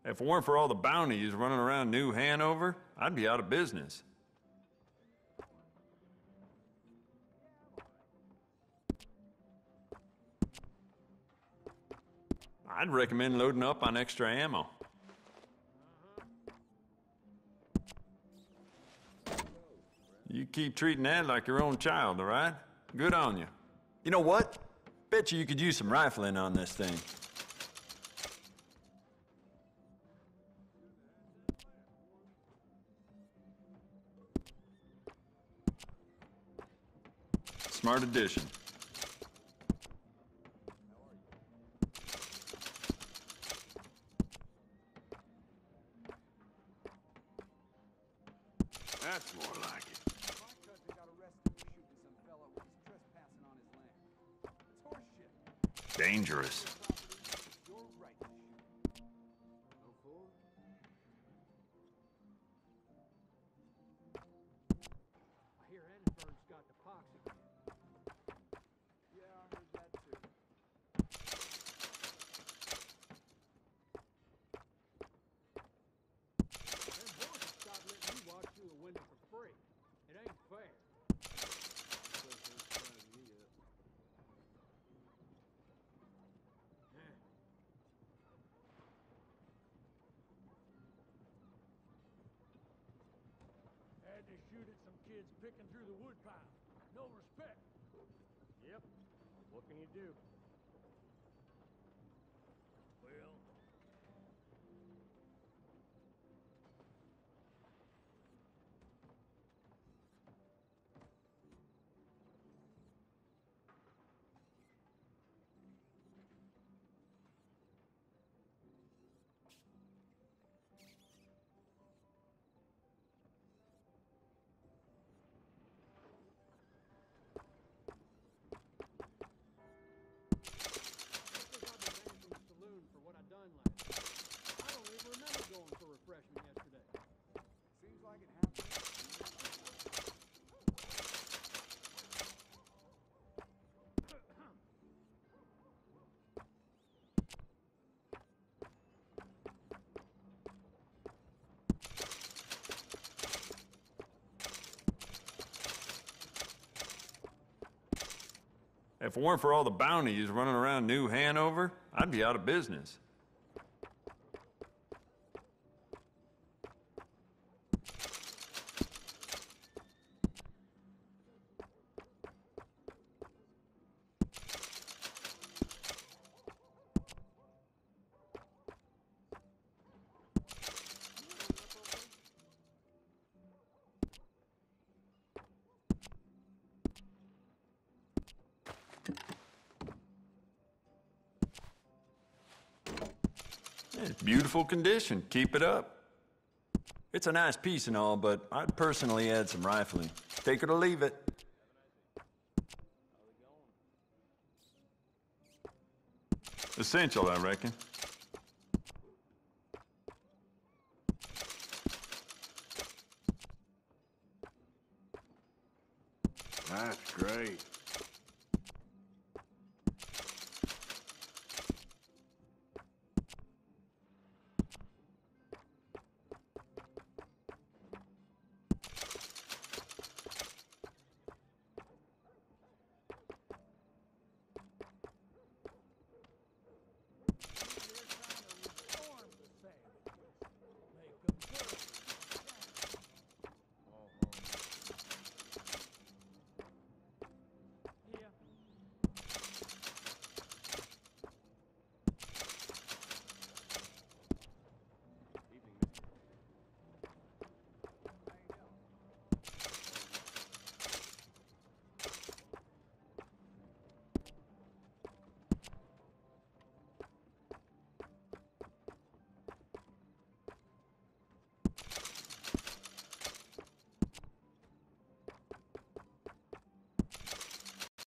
If it weren't for all the bounties running around New Hanover, I'd be out of business. I'd recommend loading up on extra ammo. You keep treating that like your own child, all right? Good on you. You know what? Bet you could use some rifling on this thing. Smart addition. That's more like it. My cousin got arrested for shooting some fella who was trespassing on his land. It's horseshit. Dangerous. It's your right to shoot. No fool? I hear Annenberg's got the pox again. Yeah, I heard that too. Them bosses stopped letting me watch through the window for free. It ain't fair. Had to shoot at some kids picking through the woodpile. No respect. Yep. What can you do? Well, For what I done last night. I don't even remember going for refreshment yesterday. Seems like it happened. If it weren't for all the bounties running around New Hanover, I'd be out of business. It's beautiful condition. Keep it up. It's a nice piece and all, but I'd personally add some rifling. Take it or leave it. Essential, I reckon.